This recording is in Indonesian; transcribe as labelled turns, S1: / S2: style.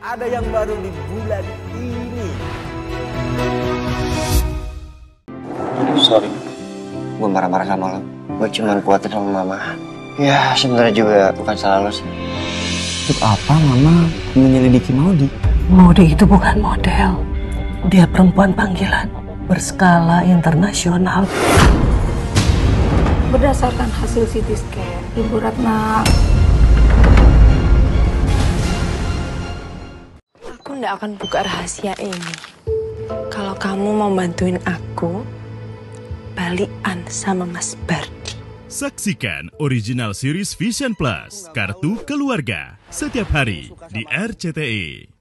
S1: Ada yang baru di bulan ini.
S2: Sorry, gue marah-marah sama lo. Gue cuma khawatir sama mama. Ya sebenarnya juga bukan salah lo sih.
S3: Untuk apa mama menyelidiki Maudi?
S4: Maudi itu bukan model. Dia perempuan panggilan berskala internasional.
S5: Berdasarkan hasil CT scan, Ibu Ratna...
S6: Aku nggak akan buka rahasia ini. Kalau kamu mau bantuin aku, balikan sama Mas Bardi.
S7: Saksikan original series Vision Plus, Kartu Keluarga, setiap hari di RCTI.